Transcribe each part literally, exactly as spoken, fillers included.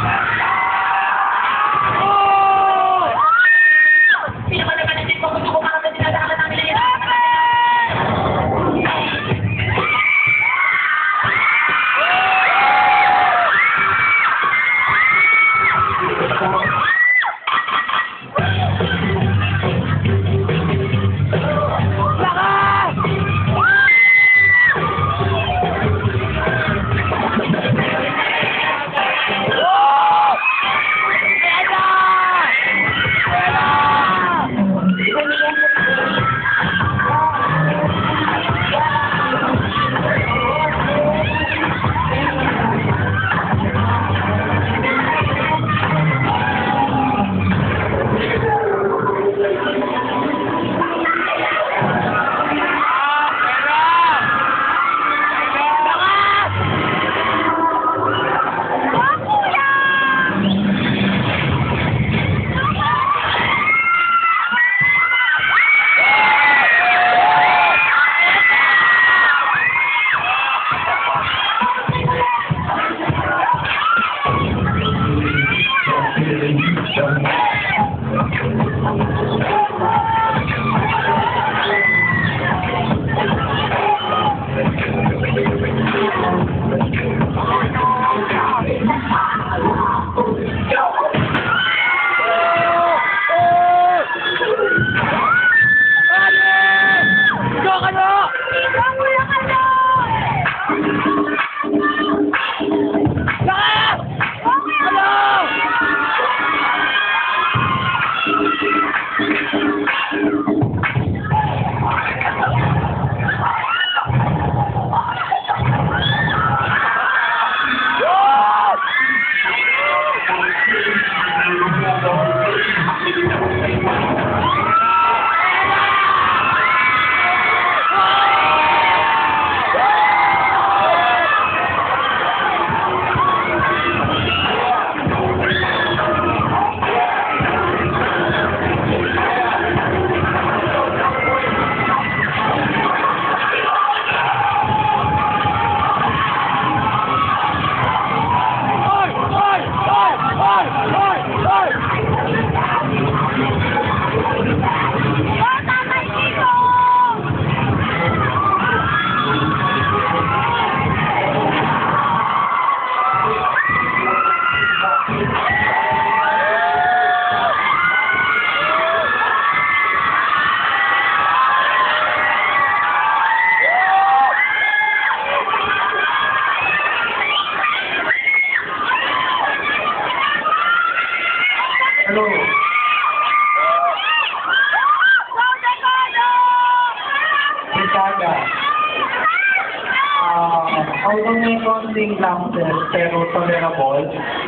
Although may konting lapses pero tolerable,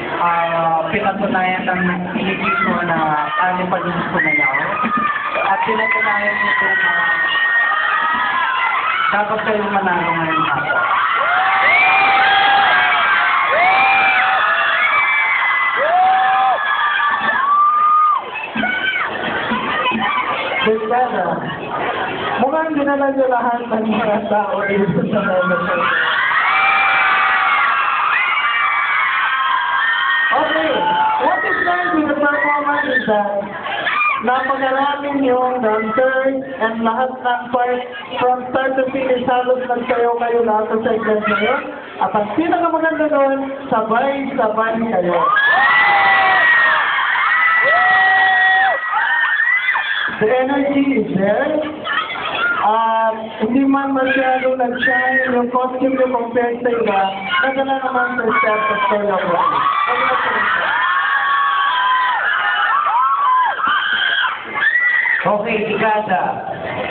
uh, pinatunayan ng Pilipino na ano pa din sumayaw. At pinatunayan nito na dapat kayong manalo ngayong hapon. Bigada, mukhang dinala niyo lahat ng mga tao dito sa membership. Okay, what is going to be the performance is that napagalamin yung dancers and lahat ng part from start to finish halos nagsayaw kayo lahat sa segment na yun. At ang pinakamaganda doon, sabay-sabay kayo. The energy is there. Uh, hindi man masyado nag-shine yung costume nyo compared sa iba, nagala naman sa step of Toyo Brown. Okay, Tikada.